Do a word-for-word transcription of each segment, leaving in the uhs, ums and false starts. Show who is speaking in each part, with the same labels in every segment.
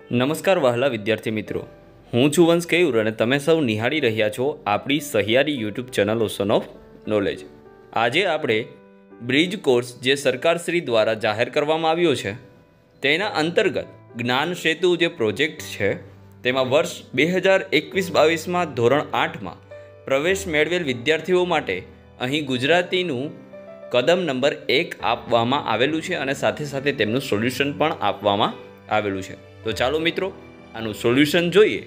Speaker 1: નમસ્કાર વહાલા વિદ્યાર્થી મિત્રો, હું છું વંશ કેયુર અને તમે સૌ નિહાળી રહ્યા છો આપણી સહિયારી YouTube channel ocean of knowledge. આજે આપણે બ્રિજ કોર્સ જે સરકારશ્રી દ્વારા જાહેર કરવામાં આવ્યો છે તેના અંતર્ગત જ્ઞાન સેતુ જે પ્રોજેક્ટ છે તેમાં વર્ષ બે હજાર એકવીસ બાવીસમાં ધોરણ આઠમાં પ્રવેશ મેળવેલ વિદ્યાર્થીઓ માટે અહીં ગુજરાતીનું કદમ નંબર એક આપવામાં આવેલું છે અને સાથે સાથે તેમનું સોલ્યુશન પણ આપવામાં આવેલું છે। તો ચાલો મિત્રો આનું સોલ્યુશન જોઈએ।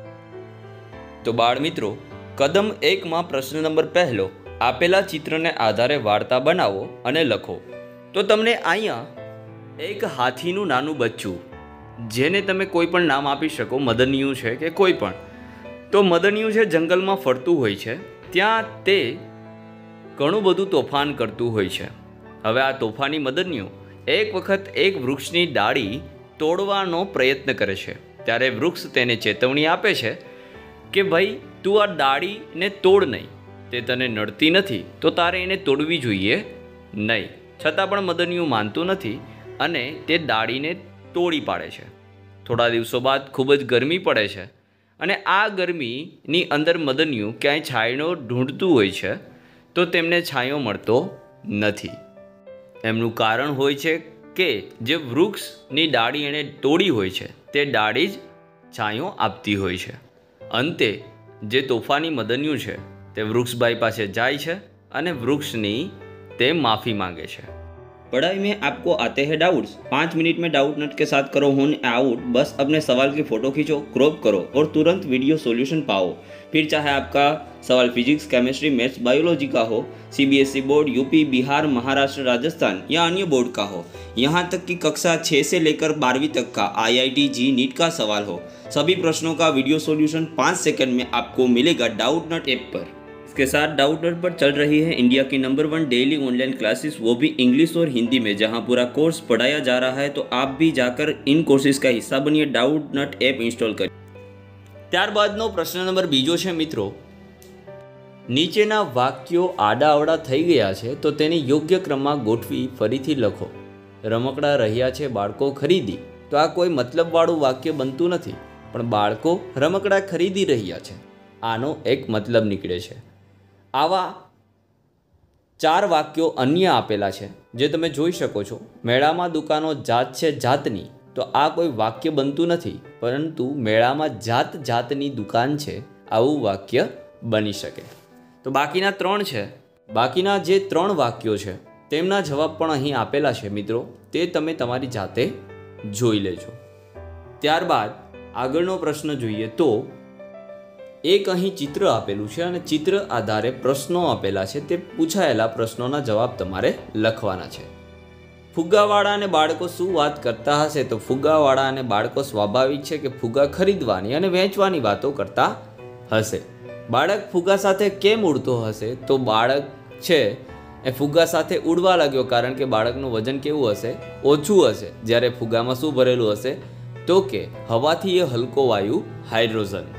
Speaker 1: તો બાળ મિત્રો, કદમ એકમાં પ્રશ્ન નંબર પહેલો, આપેલા ચિત્રને આધારે વાર્તા બનાવો અને લખો। તો તમને અહીંયા એક હાથીનું નાનું બચ્ચું, જેને તમે કોઈ પણ નામ આપી શકો, મદનિયું છે કે કોઈ પણ, તો મદનિયું છે જંગલમાં ફરતું હોય છે, ત્યાં તે ઘણું બધું તોફાન કરતું હોય છે। હવે આ તોફાની મદનિયું એક વખત એક વૃક્ષની ડાળી તોડવાનો પ્રયત્ન કરે છે, ત્યારે વૃક્ષ તેને ચેતવણી આપે છે કે ભાઈ તું આ ડાળીને તોડ નહીં, તે તને નડતી નથી તો તારે એને તોડવી જોઈએ નહીં। છતાં પણ મદનિયું માનતું નથી અને તે ડાળીને તોડી પાડે છે। થોડા દિવસો બાદ ખૂબ જ ગરમી પડે છે અને આ ગરમીની અંદર મદનિયું ક્યાંય છાંયડો ઢૂંઢતું હોય છે તો તેમને છાંયો મળતો નથી। એમનું કારણ હોય છે કે જે વૃક્ષની ડાળી એણે તોડી હોય છે તે ડાળી જ છાંયો આપતી હોય છે। અંતે જે તોફાની મદનિયું છે તે વૃક્ષભાઈ પાસે જાય છે અને વૃક્ષની તે માफ़ी मांगे છે।
Speaker 2: पढ़ाई में आपको आते हैं डाउट्स, पाँच मिनट में डाउट नट के साथ करो होन आउट। बस अपने सवाल की फ़ोटो खींचो, क्रॉप करो और तुरंत वीडियो सॉल्यूशन पाओ। फिर चाहे आपका सवाल फिजिक्स, केमिस्ट्री, मैथ्स, बायोलॉजी का हो, CBSE board, UP, Bihar, Maharashtra, Rajasthan या अन्य बोर्ड का हो, यहाँ तक कि कक्षा छः से लेकर बारहवीं तक का आईआईटी जी नीट का सवाल हो, सभी प्रश्नों का वीडियो सॉल्यूशन पाँच सेकंड में आपको मिलेगा डाउट नट ऐप पर। इसके साथ डाउट नट पर चल रही है इंडिया की number one daily online classes, वो भी इंग्लिश और हिंदी में, जहां पूरा कोर्स पढ़ाया जा रहा है। तो आप भी जाकर इन कोर्सेज का हिस्सा बनिए, डाउट नट ऐप इंस्टॉल करिए।
Speaker 1: ત્યારબાદનો પ્રશ્ન નંબર બીજો છે મિત્રો, નીચેના વાક્યો આડાઅવળા થઈ ગયા છે તો તેને યોગ્ય ક્રમમાં ગોઠવી ફરીથી લખો। રમકડા રહ્યા છે બાળકો ખરીદી, તો આ કોઈ મતલબવાળું વાક્ય બનતું નથી, પણ બાળકો રમકડા ખરીદી રહ્યા છે આનો એક મતલબ નીકળે છે। આવા ચાર વાક્યો અન્ય આપેલા છે જે તમે જોઈ શકો છો। મેળામાં દુકાનો જાત છે જાતની, તો આ કોઈ વાક્ય બનતું નથી, પરંતુ મેળામાં જાત જાતની દુકાન છે આવું વાક્ય બની શકે। તો બાકીના ત્રણ છે, બાકીના જે ત્રણ વાક્યો છે તેમના જવાબ પણ અહીં આપેલા છે મિત્રો, તે તમે તમારી જાતે જોઈ લેજો। ત્યારબાદ આગળનો પ્રશ્ન જોઈએ તો એક અહીં ચિત્ર આપેલું છે અને ચિત્ર આધારે પ્રશ્નો આપેલા છે, તે પૂછાયેલા પ્રશ્નોના જવાબ તમારે લખવાના છે। ફુગ્ગાવાળા અને બાળકો શું વાત કરતા હશે? તો ફુગ્ગાવાળા અને બાળકો સ્વાભાવિક છે કે ફુગ્ગા ખરીદવાની અને વેચવાની વાતો કરતા હશે। બાળક ફુગ્ગા સાથે કેમ ઉડતો હશે? તો બાળક છે એ ફુગ્ગા સાથે ઉડવા લાગ્યો કારણ કે બાળકનું વજન કેવું હશે? ઓછું હશે। જ્યારે ફુગ્ગામાં શું ભરેલું હશે? તો કે હવાથી એ હલકો વાયુ હાઇડ્રોજન।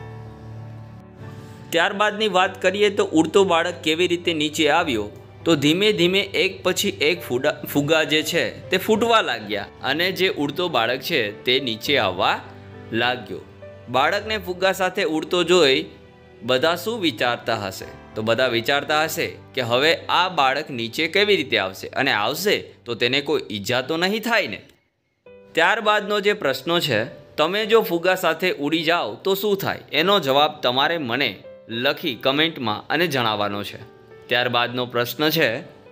Speaker 1: ત્યારબાદની વાત કરીએ તો ઉડતો બાળક કેવી રીતે નીચે આવ્યો? તો ધીમે ધીમે એક પછી એક ફુડા ફુગ્ગા જે છે તે ફૂટવા લાગ્યા અને જે ઉડતો બાળક છે તે નીચે આવવા લાગ્યો। બાળકને ફુગ્ગા સાથે ઉડતો જોઈ બધા શું વિચારતા હશે? તો બધા વિચારતા હશે કે હવે આ બાળક નીચે કેવી રીતે આવશે, અને આવશે તો તેને કોઈ ઈજા તો નહીં થાય ને। ત્યારબાદનો જે પ્રશ્નો છે, તમે જો ફુગ્ગા સાથે ઉડી જાઓ તો શું થાય? એનો જવાબ તમારે મને લખી કમેન્ટમાં અને જણાવવાનો છે। ત્યારબાદનો પ્રશ્ન છે,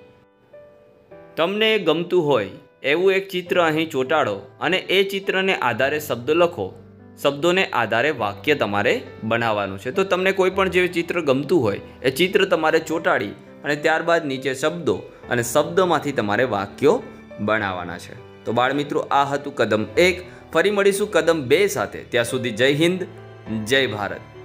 Speaker 1: તમને ગમતું હોય એવું એક ચિત્ર અહીં ચોંટાડો અને એ ચિત્રને આધારે શબ્દ લખો। શબ્દોને આધારે વાક્ય તમારે બનાવવાનું છે। તો તમને કોઈ પણ જે ચિત્ર ગમતું હોય એ ચિત્ર તમારે ચોંટાડી અને ત્યારબાદ નીચે શબ્દો અને શબ્દોમાંથી તમારે વાક્યો બનાવવાના છે। તો બાળ મિત્રો, આ હતું કદમ એક। ફરી મળીશું કદમ બે સાથે, ત્યાં સુધી જય હિન્દ, જય ભારત।